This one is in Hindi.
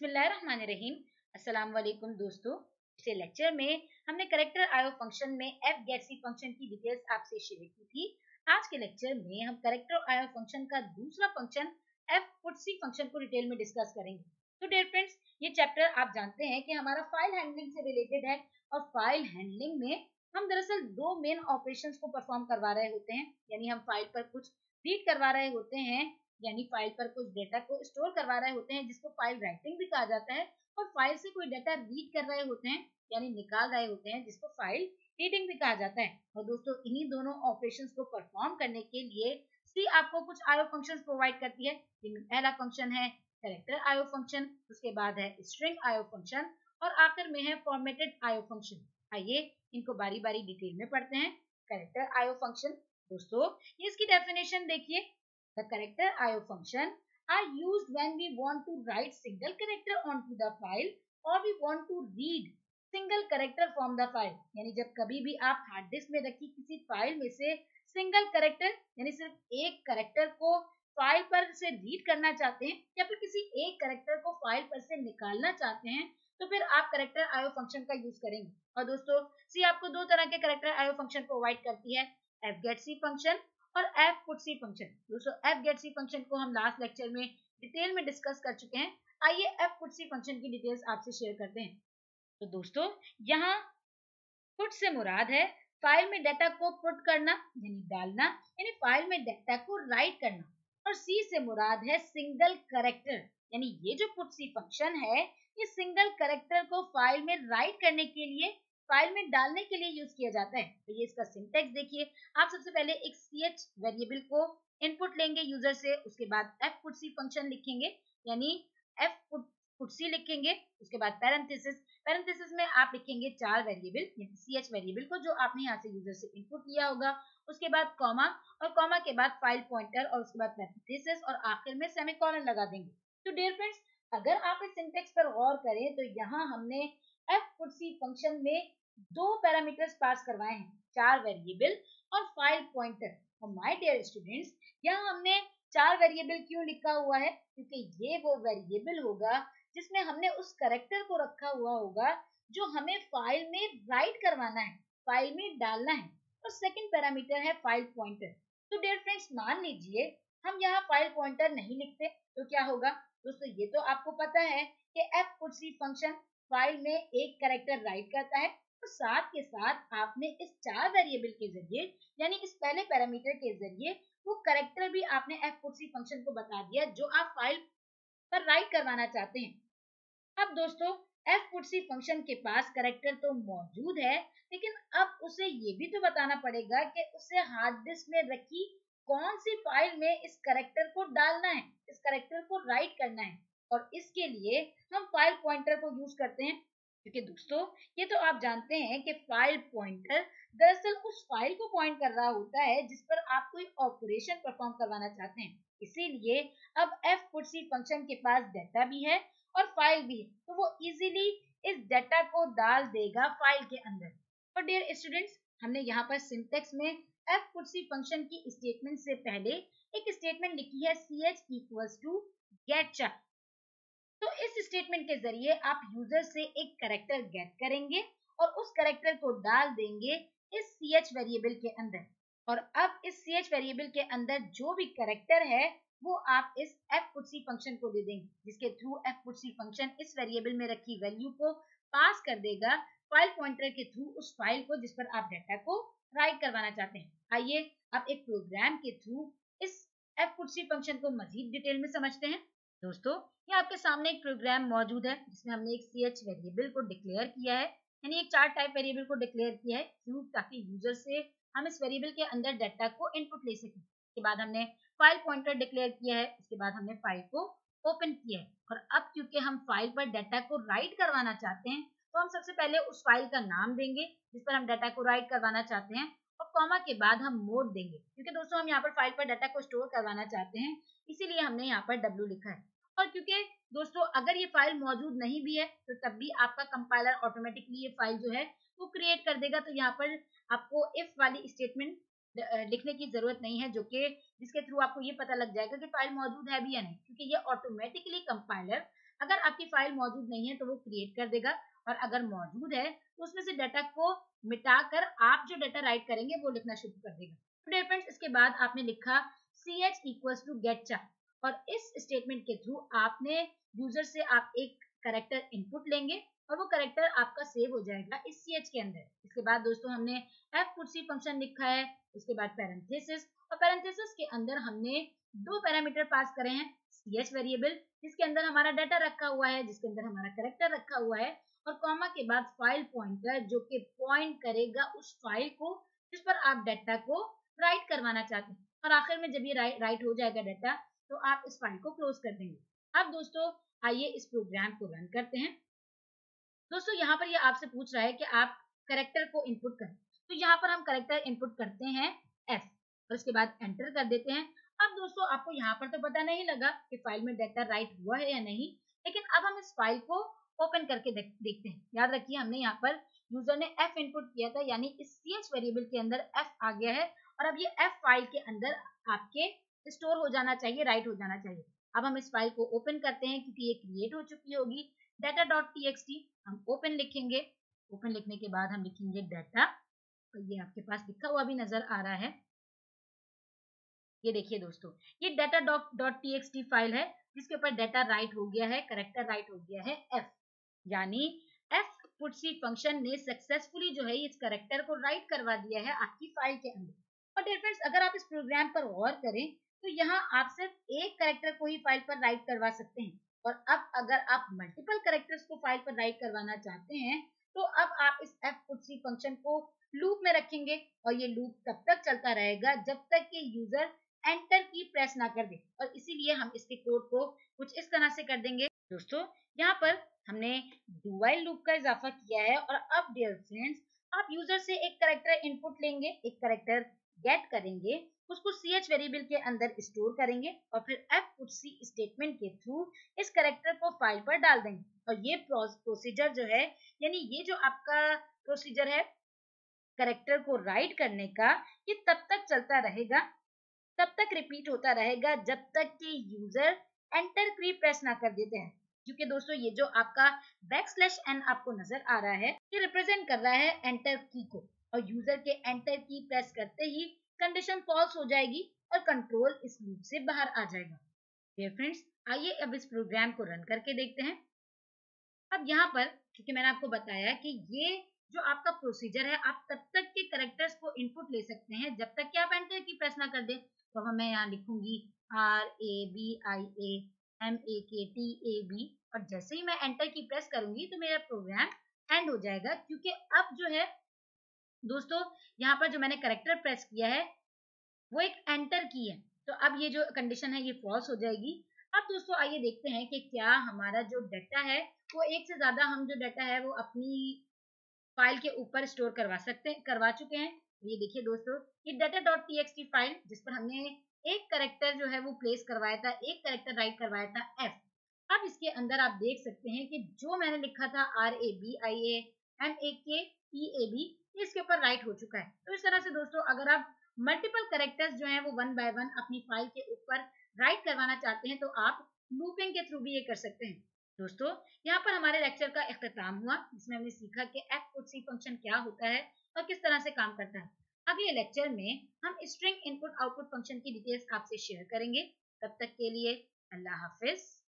बिस्मिल्लाहिर्रहमानिर्रहीम। अस्सलाम वालेकुम दोस्तों। पिछले लेक्चर में हमने करेक्टर आयो फंक्शन में एफ गेट सी फंक्शन की डिटेल्स आपसे शेयर की थी। आज के लेक्चर में हम करेक्टर आयो फंक्शन का दूसरा function F put C function को डिटेल में डिस्कस करेंगे। तो डियर फ्रेंड्स, ये चैप्टर आप जानते हैं कि हमारा फाइल हैंडलिंग से रिलेटेड है और फाइल हैंडलिंग में हम दरअसल दो मेन ऑपरेशंस को परफॉर्म करवा रहे होते हैं। यानी हम फाइल पर कुछ रीड करवा रहे होते हैं, यानी फाइल पर कुछ डेटा को स्टोर करवा रहे होते हैं जिसको फाइल राइटिंग भी कहा जाता है, और फाइल से कोई डेटा रीड कर रहे होते हैं यानी निकाल रहे होते हैं जिसको फाइल रीडिंग भी कहा जाता है। और दोस्तों, इन्हीं दोनों ऑपरेशंस को परफॉर्म करने के लिए सी आपको कुछ आईओ फंक्शंस प्रोवाइड करती है, जिनमें पहला फंक्शन है कैरेक्टर आईओ फंक्शन, उसके बाद है स्ट्रिंग आईओ फंक्शन और आखिर में है फॉर्मेटेड आईओ फंक्शन। आइए इनको बारी बारी डिटेल में पढ़ते हैं। कैरेक्टर आईओ फंक्शन, दोस्तों ये इसकी डेफिनेशन देखिए। The character IO function are used when we want to write single character onto the file or we want to read single character from the file। यानी जब कभी भी आप हार्ड डिस्क में रखी किसी फाइल में से सिंगल कैरेक्टर यानी सिर्फ एक कैरेक्टर को फाइल पर से रीड करना चाहते हैं या फिर किसी एक कैरेक्टर को फाइल पर से निकालना चाहते हैं, तो फिर आप कैरेक्टर आईओ फंक्शन का यूज करेंगे। और दोस्तों, सी आपको दो तरह के कैरेक्टर आईओ फंक्शन प्रोवाइड करती है, एफ गेट सी फंक्शन और एफ पुट सी फंक्शन। दोस्तों, एफ गेट सी फंक्शन को हम लास्ट लेक्चर में डिटेल में डिस्कस कर चुके हैं। आइए एफ पुट सी फंक्शन की डिटेल्स आपसे शेयर करते हैं। तो दोस्तों, यहाँ पुट से मुराद है फाइल में डाटा को पुट करना यानी डालना, यानी फाइल में डाटा को राइट करना। और सी से मुराद है सिंगल कैरेक्टर, यानी ये जो पुट सी फंक्शन है ये सिंगल कैरेक्टर को फाइल में राइट करने के लिए, फाइल में डालने के लिए यूज किया जाता है। तो ये इसका सिंटेक्स देखिए। आप सबसे पहले एक ch वेरिएबल को इनपुट लेंगे यूजर से, उसके बाद एफ पुट सी फंक्शन लिखेंगे यानी एफ पुट सी लिखेंगे, उसके बाद पैरेंथेसिस में आप लिखेंगे चार वेरिएबल यानी ch वेरिएबल को जो आपने यहाँ से यूजर से इनपुट लिया होगा, उसके बाद कॉमा और कॉमा के बाद फाइल पॉइंटर और उसके बाद पैरेंथेसिस और आखिर में सेमीकोलन लगा देंगे। तो डियर फ्रेंड्स, अगर आप इस सिंटेक्स पर गौर करें तो यहाँ हमने एफ पुट सी फंक्शन में दो पैरामीटर्स पास करवाए हैं, चार वेरिएबल और फाइल पॉइंटर। और माय डियर स्टूडेंट्स, यहाँ हमने चार वेरिएबल क्यों लिखा हुआ है? क्योंकि ये वो वेरिएबल होगा जिसमें हमने उस कैरेक्टर को रखा हुआ होगा जो हमें फाइल में राइट करवाना है, फाइल में डालना है। और सेकंड पैरामीटर है फाइल पॉइंटर। तो डियर फ्रेंड्स, मान लीजिए हम यहाँ फाइल पॉइंटर नहीं लिखते तो क्या होगा? दोस्तों, ये तो आपको पता है कि F put C function file में एक कैरेक्टर राइट करता है, और साथ के साथ आपने इस चार वेरिएबल के जरिए यानी इस पहले पैरामीटर के जरिए वो कैरेक्टर भी आपने एफ पुट सी फंक्शन को बता दिया जो आप फाइल पर राइट करवाना चाहते हैं। अब दोस्तों, एफ पुट सी फंक्शन के पास कैरेक्टर तो मौजूद है, लेकिन अब उसे ये भी तो बताना पड़ेगा कि उसे हार्ड डिस्क में रखी कौन सी फाइल में इस कैरेक्टर को डालना है, इस कैरेक्टर को राइट करना है। और इसके लिए हम फाइल पॉइंटर को यूज करते हैं, क्योंकि दोस्तों ये तो आप जानते हैं कि फाइल पॉइंटर दरअसल उस फाइल को पॉइंट कर रहा होता है जिस पर आप कोई ऑपरेशन परफॉर्म करवाना चाहते हैं। इसीलिए अब एफ पुट सी फंक्शन के पास डाटा भी है और फाइल भी है, तो वो इजीली इस डाटा को डाल देगा फाइल के अंदर। और डियर स्टूडेंट्स, हमने यहाँ पर सिंटेक्स में एफ पुट सी फंक्शन की स्टेटमेंट से पहले एक स्टेटमेंट लिखी है ch equals to get child. तो इस स्टेटमेंट के जरिए आप यूजर से एक कैरेक्टर गेट करेंगे और उस कैरेक्टर को डाल देंगे इस ch वेरिएबल के अंदर। और अब इस ch वेरिएबल के अंदर जो भी कैरेक्टर है वो आप इस एफ पुट सी फंक्शन को दे देंगे, जिसके through F put C function इस वेरिएबल में रखी वैल्यू को पास कर देगा फाइल पॉइंटर के थ्रू उस फाइल को जिस पर आप डाटा को राइट करवाना चाहते हैं। आइए अब एक प्रोग्राम के थ्रू इस एफ पुट सी फंक्शन को मजीद डिटेल में समझते हैं। दोस्तों, ये आपके सामने एक प्रोग्राम मौजूद है जिसमें हमने एक ch वेरिएबल को डिक्लेयर किया है, यानी एक चार टाइप वेरिएबल को डिक्लेयर किया है, क्यों? ताकि यूजर से हम इस वेरिएबल के अंदर डाटा को इनपुट ले सकें। उसके बाद हमने फाइल पॉइंटर डिक्लेयर किया है, उसके बाद हमने फाइल को ओपन किया है। और अब क्योंकि हम फाइल पर डाटा को राइट करवाना चाहते हैं, तो हम सबसे पहले उस फाइल का नाम देंगे जिस पर हम डाटा को राइट करवाना चाहते हैं, और कॉमा के बाद हम मोड देंगे, क्योंकि दोस्तों हम यहाँ पर फाइल पर डाटा को स्टोर करवाना चाहते हैं, इसीलिए हमने यहाँ पर w लिखा है। और क्योंकि दोस्तों अगर ये फाइल मौजूद नहीं भी है तो तब भी आपका कंपाइलर ऑटोमेटिकली ये फाइल जो है वो क्रिएट कर देगा। तो यहाँ पर आपको इफ वाली स्टेटमेंट लिखने की जरूरत नहीं है, जो कि जिसके थ्रू आपको ये पता लग जाएगा कि फाइल मौजूद है भी या नहीं, क्योंकि ये ऑटोमेटिकली कंपाइलर अगर आपकी फाइल मौजूद नहीं है तो वो क्रिएट कर देगा, और अगर मौजूद है तो उसमें से डाटा को मिटाकर आप जो डाटा राइट करेंगे वो लिखना शुरू कर देगा। तो डियर फ्रेंड्स, इसके बाद आपने लिखा ch इक्वल्स टू गेट चार, और इस स्टेटमेंट के थ्रू आपने यूजर से आप एक कैरेक्टर इनपुट लेंगे और वो कैरेक्टर आपका सेव हो जाएगा इस ch के अंदर। इसके बाद दोस्तों हमने fputsy फंक्शन लिखा है, उसके बाद पैरेंथेसिस, और पैरेंथेसिस के अंदर हमने दो पैरामीटर पास करे हैं, ch वेरिएबल जिसके अंदर हमारा डाटा रखा हुआ है, जिसके अंदर हमारा कैरेक्टर रखा हुआ है, और कॉमा के बाद फाइल पॉइंटर जो कि पॉइंट करेगा उस फाइल को जिस पर आप डाटा को राइट करवाना चाहते हैं, और आखिर में जब ये राइट हो जाएगा डाटा तो आप इस फाइल को क्लोज कर देंगे। अब दोस्तों आइए इस प्रोग्राम को रन करते हैं। दोस्तों यहाँ पर ये आपसे पूछ रहा है कि आप कैरेक्टर को इनपुट करें, तो यहाँ पर हम कैरेक्टर इनपुट करते हैं f, और उसके बाद एंटर कर देते हैं। अब दोस्तों आपको यहाँ पर तो पता नहीं लगा कि फाइल में डाटा राइट हुआ है या नहीं, लेकिन अब हम इस फाइल को ओपन करके देखते हैं। याद रखिए हमने यहाँ पर यूजर ने f इनपुट किया था, यानी इस ch वेरिएबल के अंदर f आ गया है, और अब ये f फाइल के अंदर आपके स्टोर हो जाना चाहिए, राइट हो जाना चाहिए। अब हम इस फाइल को ओपन करते हैं क्योंकि ये क्रिएट हो चुकी होगी data.txt। हम ओपन लिखेंगे, ओपन लिखने के बाद हम लिखेंगे डाटा, तो ये आपके पास लिखा हुआ भी नजर आ रहा है। ये देखिए दोस्तों, ये data.txt फाइल है जिसके ऊपर डाटा राइट हो गया है, कैरेक्टर राइट हो गया है f, यानी fputsy फंक्शन ने सक्सेसफुली जो है इस कैरेक्टर को राइट करवा दिया है आपकी फाइल के अंदर। और डियर फ्रेंड्स, अगर आप इस प्रोग्राम पर गौर करें तो यहाँ आप सिर्फ एक कैरेक्टर को ही फाइल पर राइट करवा सकते हैं, और अब अगर आप मल्टीपल कैरेक्टर्स को फाइल पर राइट करवाना चाहते हैं तो अब आप इस fputsy फंक्शन को लूप में रखेंगे, और ये लूप तब तक चलता रहेगा जब तक कि यूजर एंटर की प्रेस ना कर दे, और इसीलिए हम इसके कोड को कुछ इस तरह से कर देंगे। दोस्तों यहाँ पर हमने डू व्हाइल लूप का इजाफा किया है, और अब डियर फ्रेंड्स आप यूजर से एक कैरेक्टर इनपुट लेंगे, एक कैरेक्टर गेट करेंगे, उसको ch वेरिएबल के अंदर स्टोर करेंगे, और फिर fputsy स्टेटमेंट के थ्रू इस कैरेक्टर को फाइल पर डाल देंगे। और ये प्रोसीजर जो है, यानी ये जो आपका प्रोसीजर है कैरेक्टर को राइट करने का, ये तब तक चलता रहेगा, तब तक रिपीट होता रहेगा जब तक कि यूजर एंटर की प्रेस ना कर देते हैं। क्योंकि दोस्तों ये जो आपका \n आपको नजर आ रहा है, ये रिप्रेजेंट कर रहा है एंटर की को, और यूजर के एंटर की प्रेस करते ही कंडीशन फॉल्स हो जाएगी और कंट्रोल इस लूप से बाहर आ जाएगा। डियर फ्रेंड्स, आइए अब इस प्रोग्राम को रन करके देखते हैं। अब यहाँ पर क्योंकि मैंने आपको बताया कि ये जो आपका प्रोसीजर है, आप तब तक के कैरेक्टर्स को इनपुट ले सकते हैं जब तक कि आप एंटर की प्रेस ना कर दें। तो मैं यहाँ लिखूंगी RABIAMAKTAB, और जैसे ही मैं एंटर की प्रेस करूंगी तो मेरा प्रोग्राम एंड हो जाएगा, क्योंकि अब जो है दोस्तों यहाँ पर जो मैंने कैरेक्टर प्रेस किया है वो एक एंटर की है, तो अब ये जो कंडीशन है ये फॉल्स हो जाएगी। अब दोस्तों आइए देखते हैं कि क्या हमारा जो डाटा है वो एक से ज्यादा हम जो डाटा है वो अपनी फाइल के ऊपर स्टोर करवा चुके हैं। ये देखिए दोस्तों, ये data.txt फाइल जिस पर हमने एक कैरेक्टर जो है वो प्लेस करवाया था, एक कैरेक्टर राइट करवाया था f। अब इसके अंदर आप देख सकते हैं कि जो मैंने लिखा था RABIAMAKTAB, इसके ऊपर राइट हो चुका है। तो इस तरह से दोस्तों अगर आप मल्टीपल कैरेक्टर्स जो हैं वो 1 बाय 1 अपनी फाइल के ऊपर राइट करवाना चाहते हैं तो आप लूपिंग के थ्रू भी ये कर सकते हैं। दोस्तों यहाँ पर हमारे लेक्चर का इख्तिताम हुआ, जिसमें हमने सीखा कि fputsy फंक्शन क्या होता है और किस तरह से काम करता है। अगले लेक्चर में हम स्ट्रिंग इनपुट आउटपुट फंक्शन की डिटेल्स आपसे शेयर करेंगे। तब तक के लिए अल्लाह हाफिज।